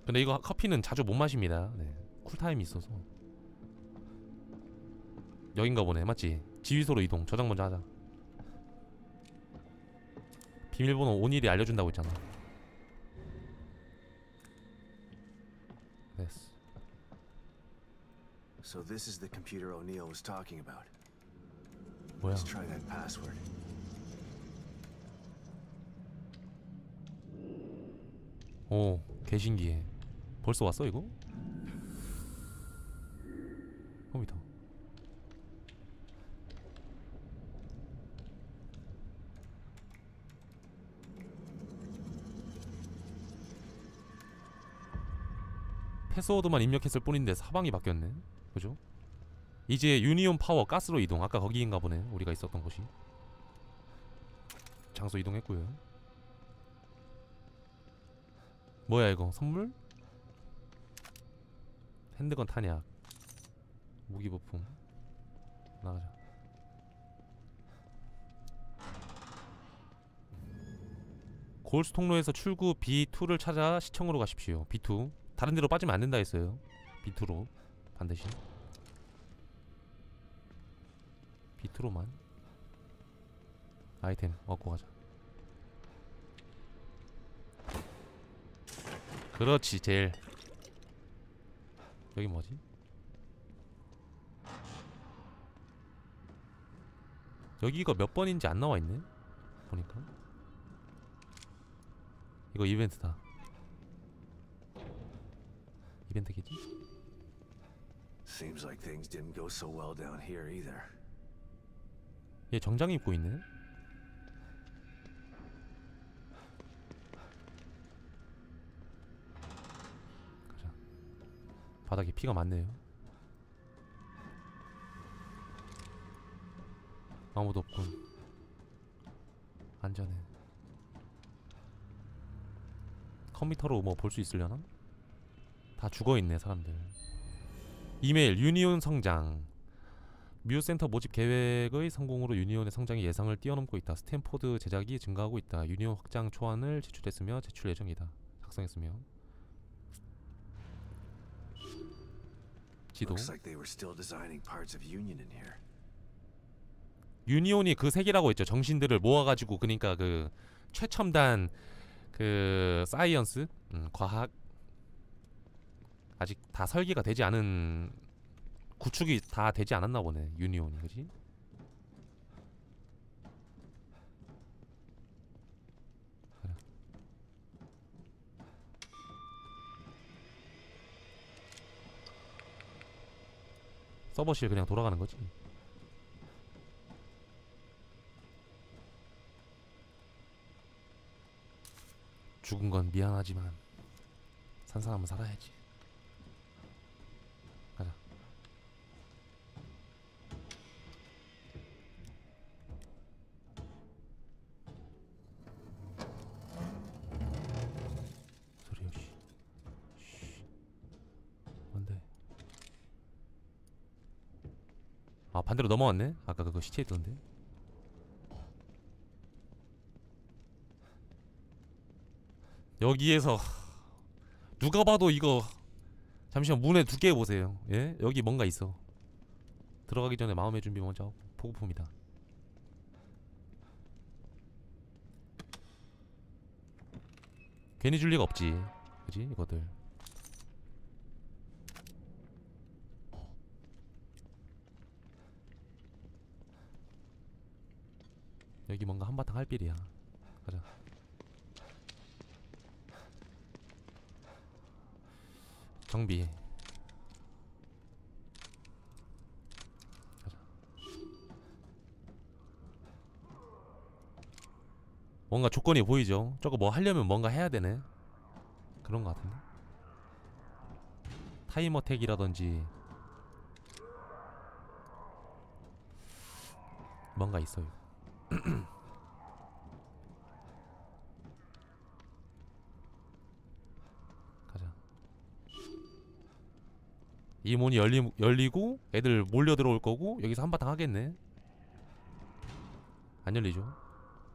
근데 이거 커피는 자주 못 마십니다. 네. 쿨타임이 있어서. 여긴가 보네. 맞지? 지휘소로 이동. 저장 먼저 하자. 비밀번호 오닐이 알려준다고 했잖아. 됐어. So this is the computer O'Neill was talking about. 뭐야? Let's try that password. 오, 개신기해. 벌써 왔어 이거? 컴퓨터. 패스워드만 입력했을 뿐인데 사방이 바뀌었네. 그죠? 이제 유니온 파워 가스로 이동. 아까 거기인가 보네. 우리가 있었던 곳이. 장소 이동했고요. 뭐야 이거? 선물? 핸드건 탄약. 무기 부품. 나가자. 골수 통로에서 출구 B2를 찾아 시청으로 가십시오. B2. 다른 데로 빠지면 안 된다 했어요. B2로 반드시. B2로만 아이템 얻고 가자. 그렇지. 제일 여기 뭐지? 여기 이거 몇 번인지 안 나와있네? 보니까 이거 이벤트다. 이벤트겠지? Seems like things didn't go so well down here either. 얘 정장 입고 있네? 가자. 바닥에 피가 많네요. 아무도 없군. 안전해. 컴퓨터로 뭐 볼 수 있으려나? 다 죽어있네 사람들. 이메일 유니온 성장. 뮤센터 모집 계획의 성공으로 유니온의 성장이 예상을 뛰어넘고 있다. 스탠포드 제작이 증가하고 있다. 유니온 확장 초안을 제출했으며 제출 예정이다. 작성했으며. 지도. Looks like they were still designing parts of Union in here. 유니온이 그 색이라고 했죠. 정신들을 모아가지고. 그니까 그 최첨단 그 사이언스, 과학. 아직 다 설계가 되지 않은, 구축이 다 되지 않았나 보네. 유니온이. 그지? 그래. 서버실 그냥 돌아가는 거지. 죽은 건 미안하지만 산 사람은 살아야지. 가자. 소리 없이. 쉬. 뭔데? 아, 반대로 넘어왔네? 아까 그거 시체 있던데? 여기에서 누가 봐도 이거, 잠시만 문에 두께 보세요. 예? 여기 뭔가 있어. 들어가기 전에 마음의 준비 먼저 하고. 보급품이다. 괜히 줄 리가 없지. 그지? 이거들. 여기 뭔가 한바탕 할 빌이야. 가자. 정비. 가자. 뭔가 조건이 보이죠? 저거 뭐 하려면 뭔가 해야 되네. 그런 거 같은데? 타이머 택이라든지 뭔가 있어요. 가자. 이 문이 열리고 애들 몰려 들어올 거고 여기서 한바탕 하겠네. 안 열리죠?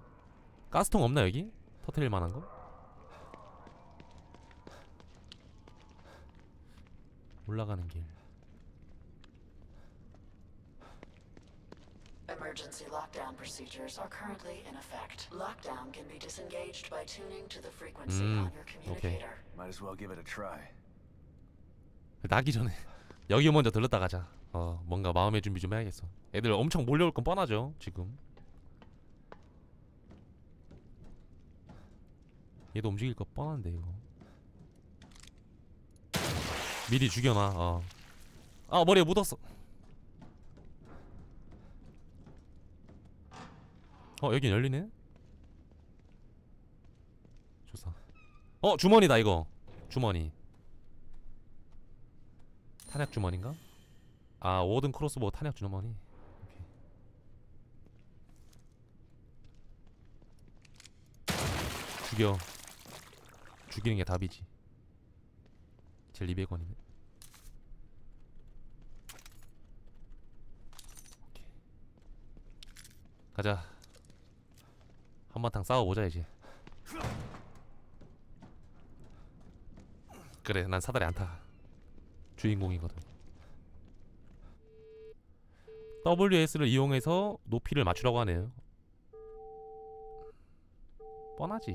가스통 없나 여기? 터트릴 만한 거? 올라가는 길. Emergency lockdown procedures are currently in effect. Lockdown can be disengaged by tuning to the frequency on your communicator. Might as well give it a try. 나기 전에 여기 먼저 들렀다 가자. 뭔가 마음의 준비 좀 해야겠어. 애들 엄청 몰려올 건 뻔하죠 지금. 얘도 움직일 거 뻔한데 이거. 미리 죽여놔. 아 머리에 묻었어. 여긴 열리네. 좋다. 주머니다 이거. 주머니. 탄약 주머니인가? 아 워든 크로스보우 탄약 주머니. 오케이. 죽여. 죽이는 게 답이지. 제 200원이네. 오케이. 가자. 한바탕 싸워보자 이제. 그래 난 사다리 안 타. 주인공이거든. WS를 이용해서 높이를 맞추라고 하네요. 뻔하지.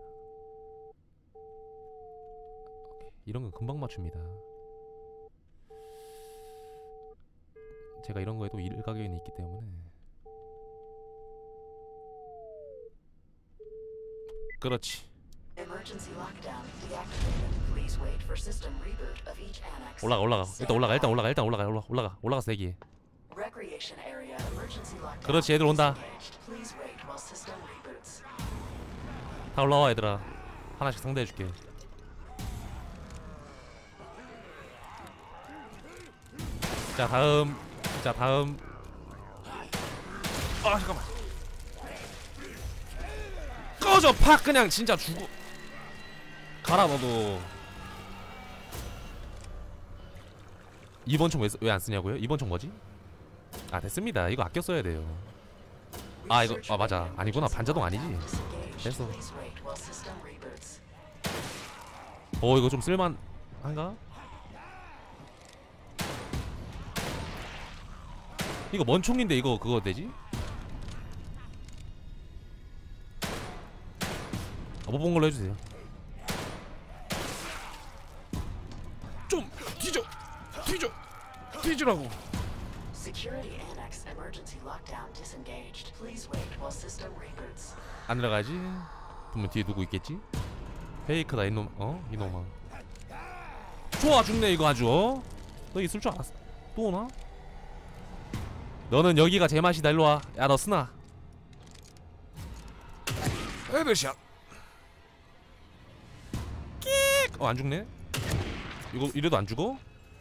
오케이. 이런 건 금방 맞춥니다. 제가 이런 거에도 일가견이 있기 때문에. 그렇지. Emergency lockdown deactivated. Please wait for system reboot of each annex. 올라가. 일단 올라가서 대기. Recreation area emergency lockdown. 그렇지 애들 온다. disengaged. Please wait while system reboots. 다 올라와 얘들아. 하나씩 상대해줄게. 자 다음. 잠깐만. 꺼져 팍 그냥 진짜 죽어. 가라 너도. 2번 총 왜 안 쓰냐고요? 2번 총 뭐지? 아 됐습니다. 이거 아껴 써야 돼요. 이거 맞아. 아니구나. 반자동 아니지. 됐어. 이거 좀 쓸만한가? 이거 뭔 총인데 이거 그거 되지? 못 본 걸로 해주세요. 좀 뒤지라고. Security annex emergency lockdown disengaged. Please wait while system reboots. 안 들어가지? 그러면 뒤에 누구 있겠지? 페이크다 이놈. 이놈아. 좋아 죽네 이거 아주. 너 있을 줄 알았어. 또 오나? 너는 여기가 제맛이다. 일로와. 야 너 쓰나? 헤드샷. 안 죽네? 이거 이래도 안 죽어?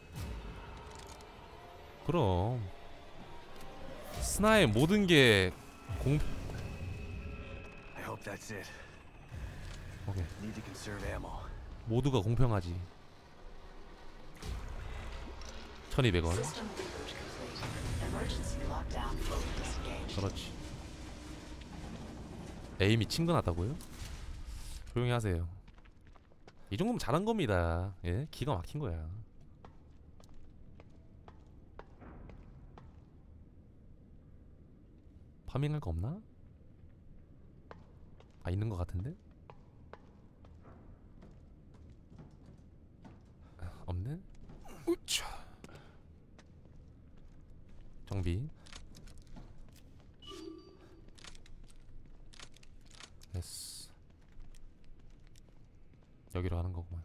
그럼 스나의 모든 게 I hope that's it. 오케이. Need to conserve ammo. 모두가 공평하지. 1200원. System reboot complete. Emergency lockdown fully disengaged. 그렇지. 에임이 친근하다고요? 조용히 하세요. 이 정도면 잘한 겁니다. 예? 기가 막힌 거야. 파밍할 거 없나? 있는 거 같은데? 없네? 우차. 정비. 됐어. 여기로 하는 거구만.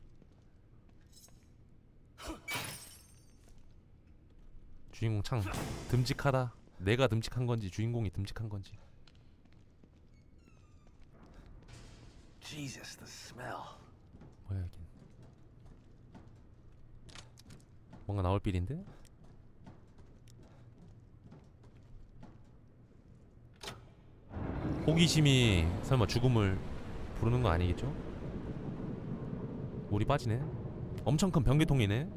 주인공 창 듬직하다. 내가 듬직한 건지 주인공이 듬직한 건지. Jesus, the smell. 뭐야 여긴. 뭔가 나올 빌인데? 호기심이 설마 죽음을 부르는 거 아니겠죠? 물이 빠지네. 엄청 큰 변기통이네.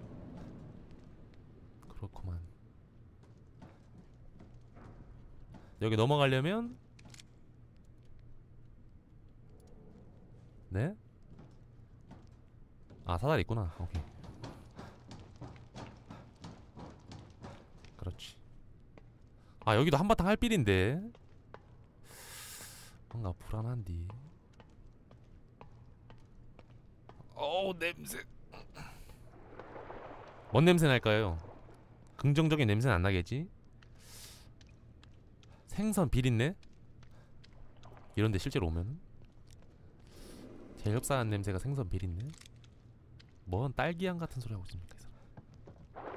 그렇구만. 여기 넘어가려면 네? 사다리 있구나. 오케이. 아 여기도 한바탕 할 빌인데 뭔가 불안한디. 어우 냄새. 뭔 냄새 날까요? 긍정적인 냄새는 안 나겠지? 생선 비린내? 이런데 실제로 오면 제일 흡사한 냄새가 생선 비린내? 뭔 딸기향 같은 소리 하고 있습니까? 이 사람.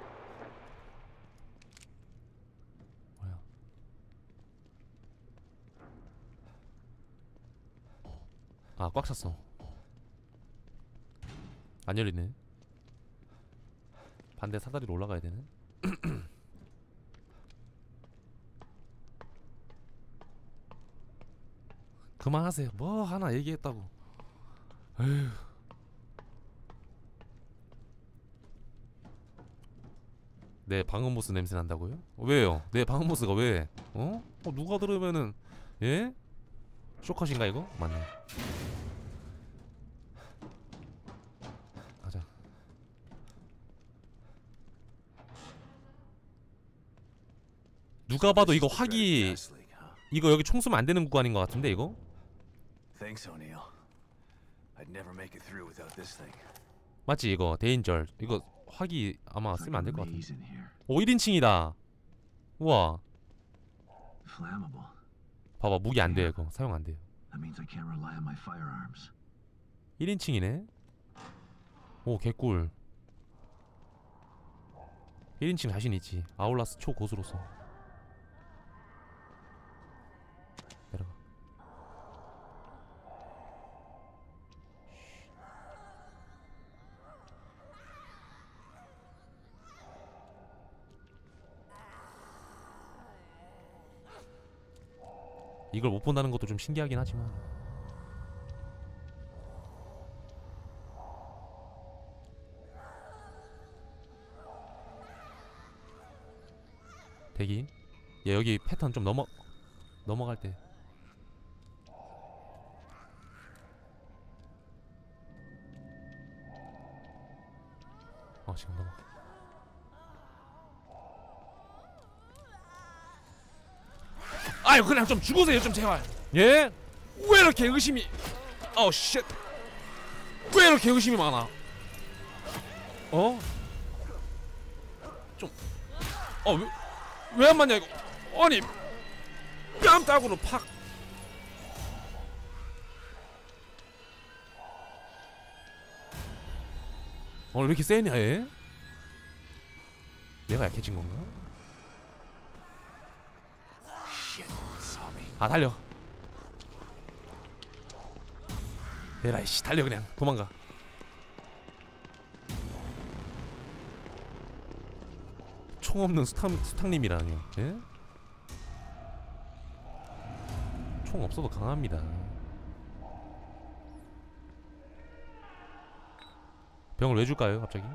뭐야? 아 꽉 찼어. 안 열리네. 반대 사다리로 올라가야 되네. 그만하세요. 뭐 하나 얘기했다고. 에휴. 내 방음부스 냄새 난다고요? 왜요? 내 방음부스가 왜? 어? 누가 들으면은 예? 쇼컷인가 이거? 맞네. 가자. 누가 봐도 이거 화기 Gas leak, huh? 이거 여기 총 쏘면 안 되는 구간인 것 같은데 이거? Thanks, O'Neill. I'd never make it through without this thing. 맞지 이거 데인절 이거 화기 아마 쓰면 안 될 것 같은데. Maze in here. 오 1인칭이다. 우와 Flammable. 봐봐 무기 안 돼요 이거 사용 안 돼요. That means I can't rely on my firearms. 1인칭이네. 오 개꿀. 1인칭 자신 있지. 아울라스 초고수로서. 내려가. 이걸 못 본다는 것도 좀 신기하긴 하지만. 대기. 얘 여기 패턴 좀 넘어갈 때. 지금 넘어. 아유 그냥 좀 죽으세요 좀 제발. 예? 왜 이렇게 의심이? 쉣. 왜 이렇게 의심이 많아? 좀. 왜 안 맞냐 이거? 아니 뺨따구로 팍. 왜 이렇게 세냐 얘? 내가 약해진 건가? 아 달려. 에라이 씨 달려 그냥 도망가. 총 없는 수탁님이라뇨. 예? 총 없어도 강합니다. 병을 왜 줄까요 갑자기?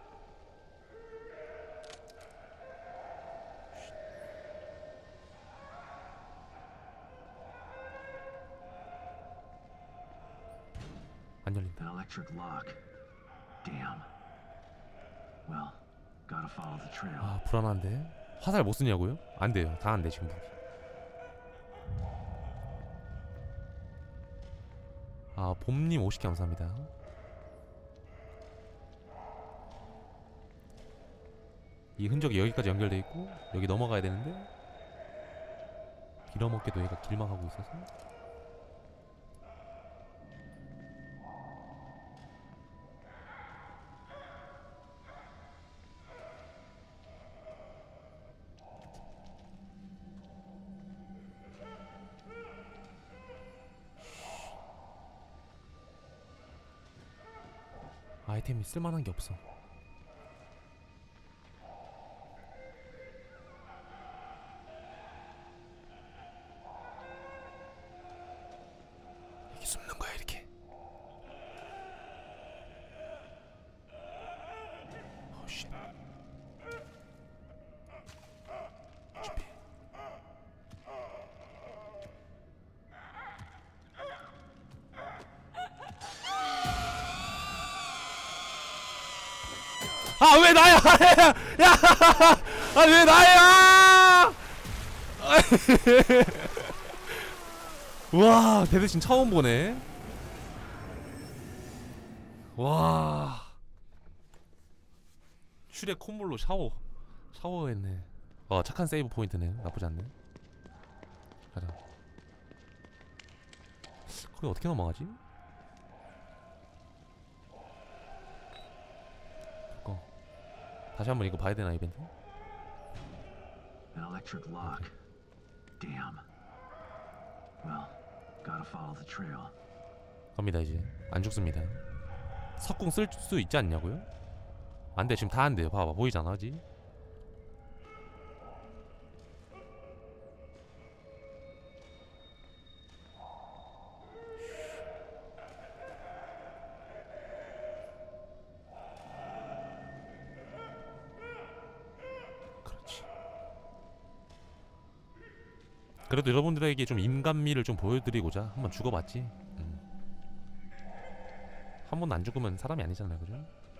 안 열린다. An electric lock. Damn. Well, gotta follow the trail. 아 불안한데. 화살 못 쓰냐고요? 안 돼요. 다 안 돼 지금. 아 봄님 50개 감사합니다. 이 흔적이 여기까지 연결돼 있고 여기 넘어가야 되는데 빌어먹게도 얘가 길막하고 있어서. 아이템이 쓸만한 게 없어. 이렇게 숨는 거야 이렇게. 쉣. 준비. 아 왜 나야? 야! 아 왜 나야? 우와, 데드신 처음 보네. 와, 슈렉 콧물로 샤워했네. 착한 세이브 포인트네. 나쁘지 않네. 가자. 거기 어떻게 넘어가지? 다시 한번 이거 봐야 되나 이벤트? An electric lock. Damn. Well, gotta follow the trail. 갑니다 이제. 안 죽습니다. 석궁 쓸 수 있지 않냐고요? 안 돼. 지금 다 안 돼요. 봐봐. 보이잖아 아직. 그래도 여러분들에게 좀 인간미를 좀 보여드리고자 한번 죽어봤지. 한 번도 안 죽으면 사람이 아니잖아요, 그죠?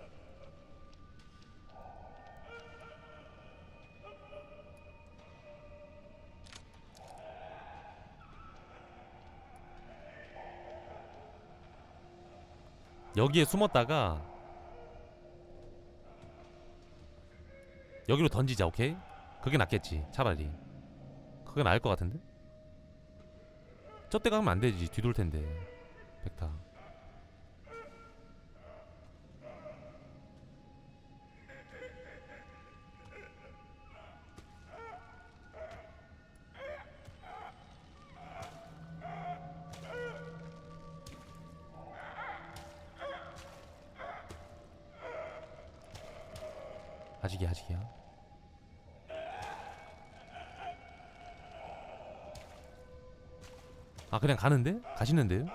여기에 숨었다가 여기로 던지자. 오케이? 그게 낫겠지 차라리. 그게 나을 것 같은데? 저때 가면 안 되지. 뒤돌 텐데. 백타. 아직이야. 아, 그냥 가는데? 가시는데요?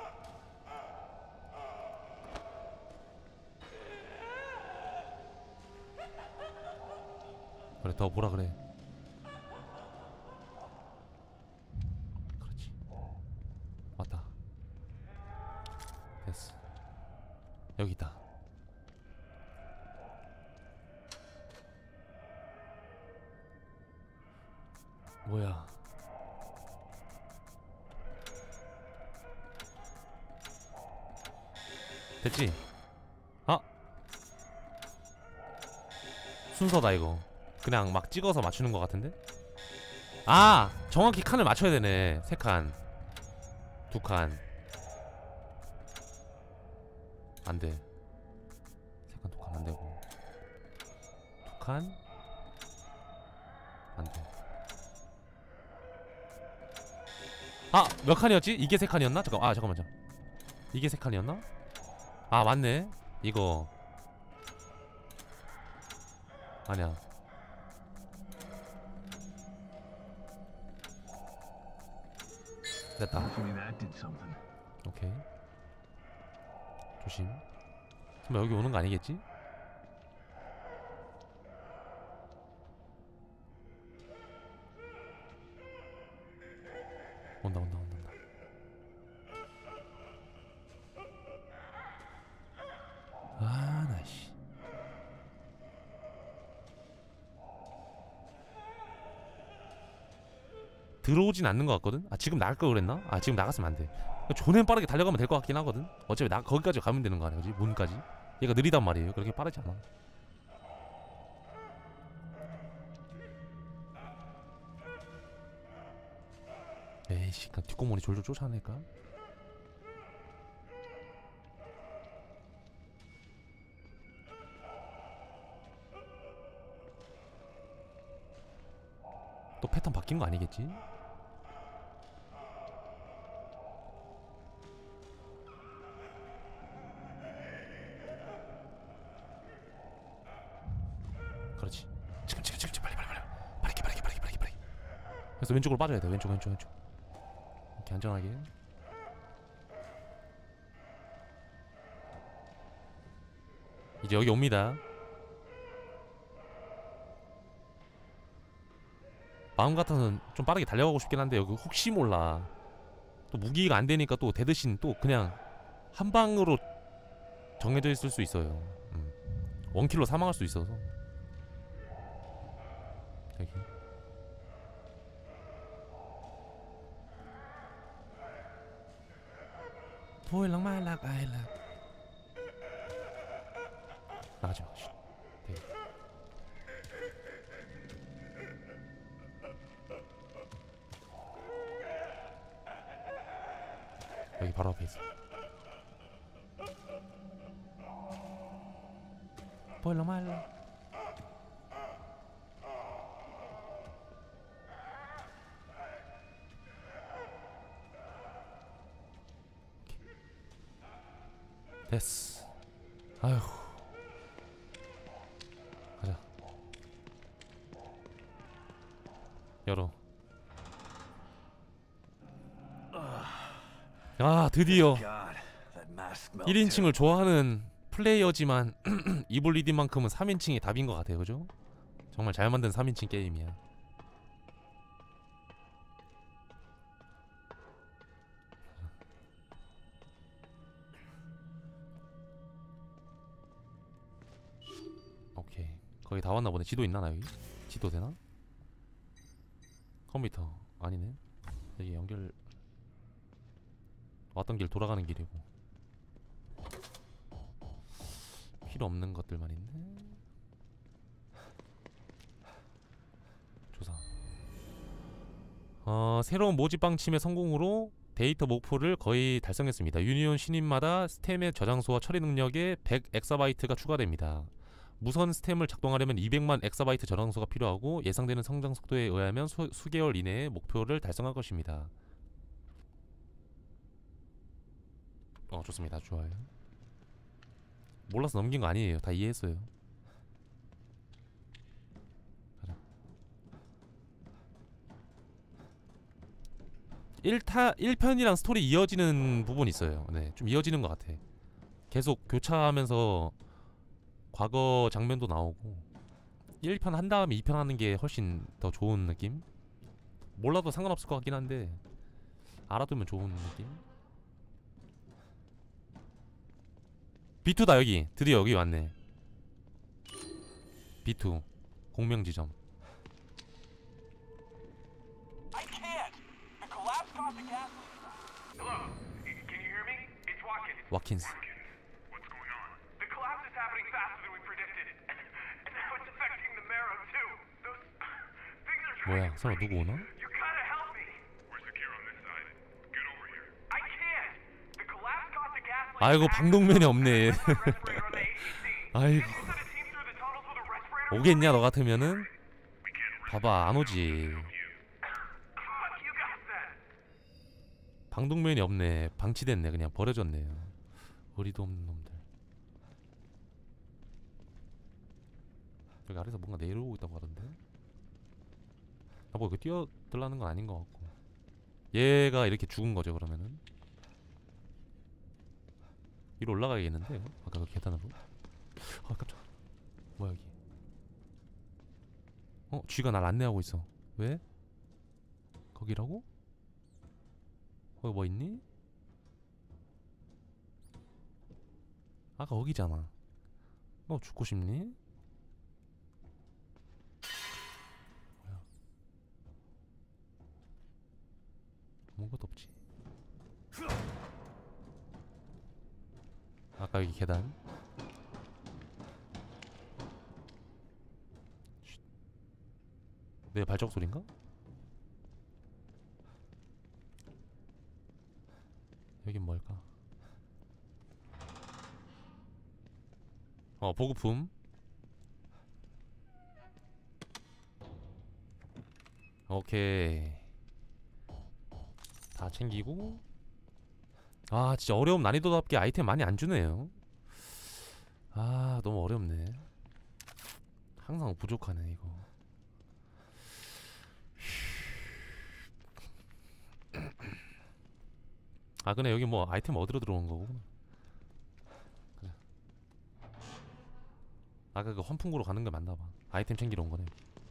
그래, 더 보라 그래. 그렇지. 왔다. 됐어. 여기 있다. 뭐야? 됐지? 아! 순서다 이거. 그냥 막 찍어서 맞추는 것 같은데? 아! 정확히 칸을 맞춰야 되네. 3칸 2칸 안돼. 3칸 2칸 안되고 2칸 안돼. 아! 몇 칸이었지? 이게 3칸이었나? 잠깐만. 이게 3칸이었나? 아, 맞네. 이거 아니야. 됐다. Hopefully that did something. 오케이. 조심. 설마 여기 오는 거 아니겠지? 온다. 아, 나 씨. 들어오진 않는 것 같거든? 아, 지금 나갈 걸 그랬나? 아, 지금 나갔으면 안 돼. 존나 빠르게 달려가면 될 것 같긴 하거든? 어차피 거기까지 가면 되는 거 아니야, 그지? 문까지? 얘가 느리단 말이에요. 그렇게 빠르지 않아. 에이씨, 그냥 뒷공문이 졸졸 쫓아내니까. 또 패턴 바뀐 거 아니겠지? 그렇지. 지금 빨리. 빠르게. 그래서 왼쪽으로 빠져야 돼. 왼쪽. 이렇게 안전하게. 이제 여기 옵니다. 마음 같아서는 좀 빠르게 달려가고 싶긴 한데 여기 혹시 몰라. 또 무기가 안 되니까 또 대드신 또 그냥 한 방으로 정해져 있을 수 있어요. 원킬로 사망할 수 있어서. 여기. 보일랑 말락 아일락. 나가지 마. 네. 여기 바로 앞에 있어. 보일랑 말락. 됐어. 아휴. 가자. 열어. 아 드디어 God, that mask melted. 1인칭을 좋아하는 플레이어지만 이블 리딩만큼은 3인칭이 답인 것 같아요. 그죠? 정말 잘 만든 3인칭 게임이야. 오케이. 거기 다 왔나 보네. 지도 있나 나 여기? 지도 되나? 컴퓨터 아니네. 여기 연결 왔던 길 돌아가는 길이고 필요 없는 것들만 있네. 조사. 새로운 모집 방침의 성공으로 데이터 목표를 거의 달성했습니다. 유니온 신입마다 스템의 저장소와 처리 능력에 100엑사바이트가 추가됩니다. 무선 스템을 작동하려면 200만 엑사바이트 저장소가 필요하고 예상되는 성장 속도에 의하면 수개월 이내에 목표를 달성할 것입니다. 좋습니다. 좋아요. 몰라서 넘긴 거 아니에요. 다 이해했어요. 가자. 1편이랑 스토리 이어지는 부분이 있어요. 네, 좀 이어지는 것 같아. 계속 교차하면서 과거 장면도 나오고 1편 한 다음에 2편 하는 게 훨씬 더 좋은 느낌? 몰라도 상관없을 것 같긴 한데 알아두면 좋은 느낌? B2다 여기. 드디어 여기 왔네. B2 공명지점. I can't. The collapse caused the gas. Hello, can you hear me? It's Watkins. 와킨스. What's going on? The collapse is happening faster than we predicted. And now it's affecting the marrow too. Those things are trying 뭐야 설마 누구 오나? You gotta help me. We're secure on this side. Get over here. I can't. The collapse caused the gas leak. 아이고 방독면이 없네. Respirator on the ACC. 아이고 Can you send a team through the tunnels with a respirator? 오겠냐 너 같으면은? We can't 봐봐 안 오지. Fuck you guys then. 방독면이 없네. 방치됐네. 그냥 버려졌네요. 어리도 없는 놈들. 여기 아래서 뭔가 내려오고 있다고 하던데? 뭐 이거 뛰어들라는 건 아닌 것 같고. 얘가 이렇게 죽은 거죠 그러면은? 위로 올라가야겠는데? 아까 그 계단으로? 아 깜짝. 뭐야 여기? 쥐가 날 안내하고 있어. 왜? 거기라고? 거기 뭐 있니? 아까 거기잖아. 너 죽고 싶니? 뭐야? 아무것도 없지. 아까 여기 계단. 쉿. 내 발자국 소린가? 여긴 뭘까? 보급품. 오케이. 다 챙기고. 아 진짜 어려움 난이도답게 아이템 많이 안 주네요. 아 너무 어렵네. 항상 부족하네 이거. 아 근데 여기 뭐 아이템 어디로 들어온 거고? 그래. 아까 그 환풍구로 가는 게 맞나봐. 아이템 챙기러 온 거네.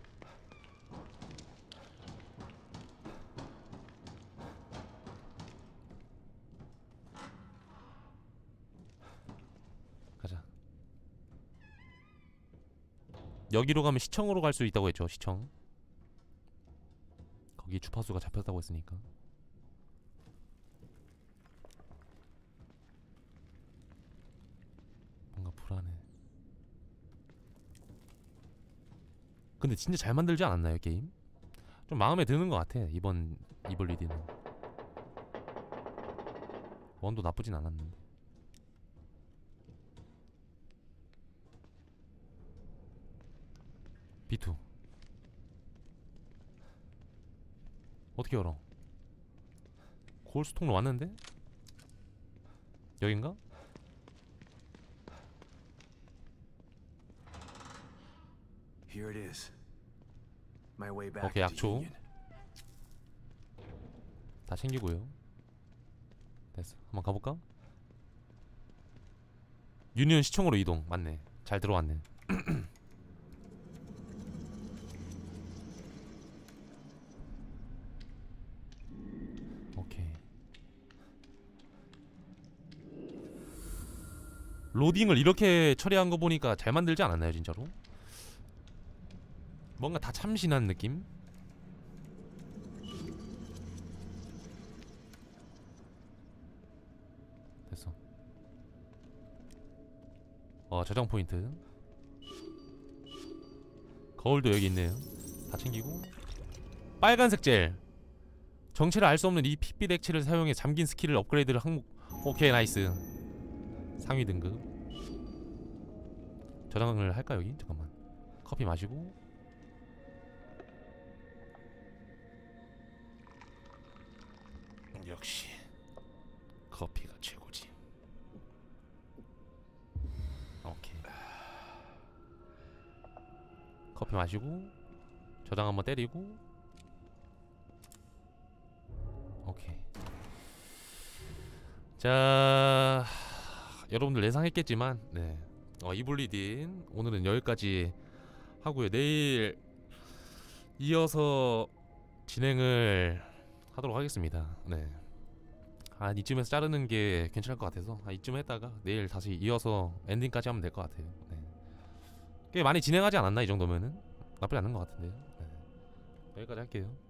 가자. 여기로 가면 시청으로 갈 수 있다고 했죠. 시청. 거기 주파수가 잡혔다고 했으니까. 근데 진짜 잘 만들지 않았나요 게임? 좀 마음에 드는 것 같아 이번 이블 리디는. 원도 나쁘진 않았는데. B2 어떻게 열어? 골수통로 왔는데? 여긴가? Here it is. My way back 오케이, to 약초. Union. 다 챙기고요. 됐어. 한번 가볼까? 유니온 시청으로 이동. 맞네. 잘 들어왔네. 오케이. 로딩을 이렇게 처리한 거 보니까 잘 만들지 않았나요, 진짜로? 뭔가 다 참신한 느낌? 됐어. 저장 포인트. 거울도 여기 있네요. 다 챙기고. 빨간색 젤. 정체를 알 수 없는 이 핏빛 액체를 사용해 잠긴 스킬을 업그레이드를 항목. 오케이, 나이스. 상위 등급. 저장을 할까 여기? 잠깐만. 커피 마시고. 역시 커피가 최고지. 오케이. 커피 마시고 저장 한번 때리고. 오케이. 자, 여러분들 예상했겠지만 네. 이블리딘 오늘은 여기까지 하고요. 내일 이어서 진행을 하도록 하겠습니다. 네. 이쯤에서 자르는 게 괜찮을 것 같아서 이쯤 했다가 내일 다시 이어서 엔딩까지 하면 될 것 같아요. 네. 꽤 많이 진행하지 않았나 이 정도면은? 나쁘지 않은 것 같은데요. 네. 여기까지 할게요.